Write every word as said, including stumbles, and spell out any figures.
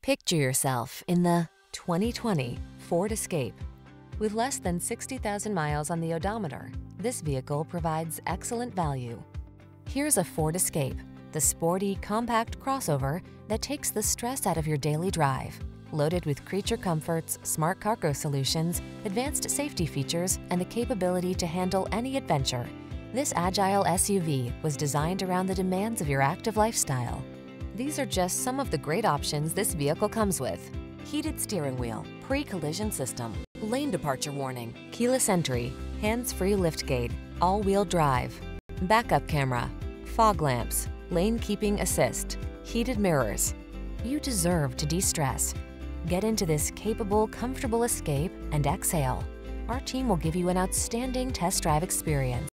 Picture yourself in the twenty twenty Ford Escape. With less than sixty thousand miles on the odometer, this vehicle provides excellent value. Here's a Ford Escape, the sporty, compact crossover that takes the stress out of your daily drive. Loaded with creature comforts, smart cargo solutions, advanced safety features, and the capability to handle any adventure, this agile S U V was designed around the demands of your active lifestyle. These are just some of the great options this vehicle comes with: heated steering wheel, pre-collision system, lane departure warning, keyless entry, hands-free liftgate, all-wheel drive, backup camera, fog lamps, lane keeping assist, heated mirrors. You deserve to de-stress. Get into this capable, comfortable Escape and exhale. Our team will give you an outstanding test drive experience.